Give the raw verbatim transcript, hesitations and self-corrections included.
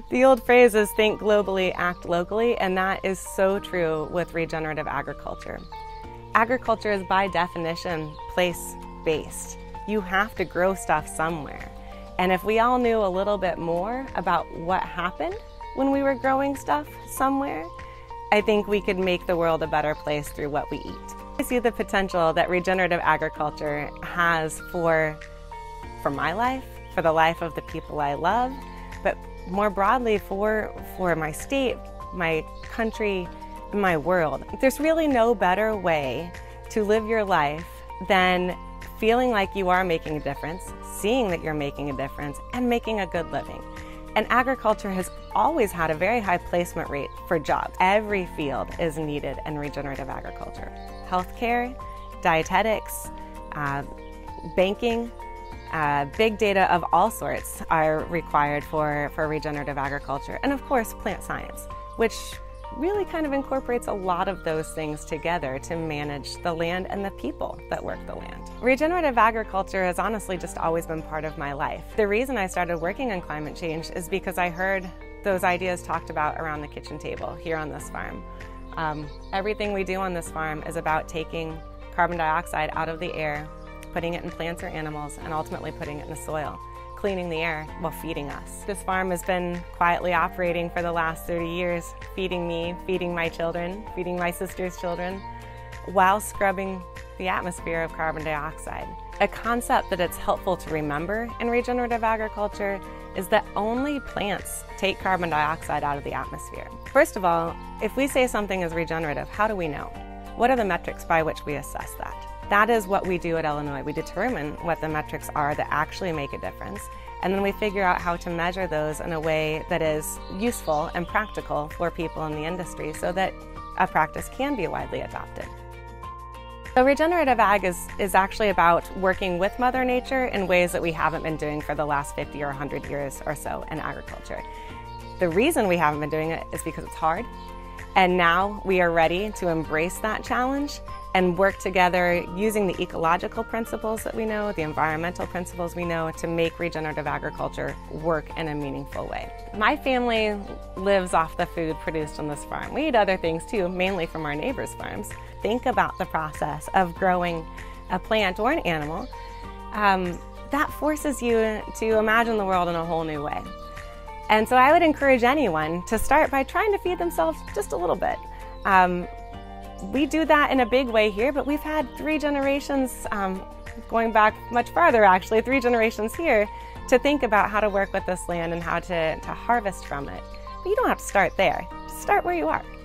The old phrase is think globally, act locally, and that is so true with regenerative agriculture. Agriculture is by definition place-based. You have to grow stuff somewhere. And if we all knew a little bit more about what happened when we were growing stuff somewhere, I think we could make the world a better place through what we eat. I see the potential that regenerative agriculture has for, for my life, for the life of the people I love, but more broadly for, for my state, my country, and my world. There's really no better way to live your life than feeling like you are making a difference, seeing that you're making a difference, and making a good living. And agriculture has always had a very high placement rate for jobs. Every field is needed in regenerative agriculture. Healthcare, dietetics, uh, banking, uh, big data of all sorts are required for, for regenerative agriculture. And of course, plant science, which really kind of incorporates a lot of those things together to manage the land and the people that work the land. Regenerative agriculture has honestly just always been part of my life. The reason I started working on climate change is because I heard those ideas talked about around the kitchen table here on this farm. Um, everything we do on this farm is about taking carbon dioxide out of the air, putting it in plants or animals, and ultimately putting it in the soil, cleaning the air while feeding us. This farm has been quietly operating for the last thirty years, feeding me, feeding my children, feeding my sister's children, while scrubbing the atmosphere of carbon dioxide. A concept that it's helpful to remember in regenerative agriculture is that only plants take carbon dioxide out of the atmosphere. First of all, if we say something is regenerative, how do we know? What are the metrics by which we assess that? That is what we do at Illinois. We determine what the metrics are that actually make a difference, and then we figure out how to measure those in a way that is useful and practical for people in the industry so that a practice can be widely adopted. So regenerative ag is, is actually about working with Mother Nature in ways that we haven't been doing for the last fifty or one hundred years or so in agriculture. The reason we haven't been doing it is because it's hard, and now we are ready to embrace that challenge and work together using the ecological principles that we know, the environmental principles we know, to make regenerative agriculture work in a meaningful way. My family lives off the food produced on this farm. We eat other things too, mainly from our neighbors' farms. Think about the process of growing a plant or an animal. Um, that forces you to imagine the world in a whole new way. And so I would encourage anyone to start by trying to feed themselves just a little bit. Um, We do that in a big way here, but we've had three generations, um, going back much farther actually, three generations here, to think about how to work with this land and how to, to harvest from it. But you don't have to start there. Start where you are.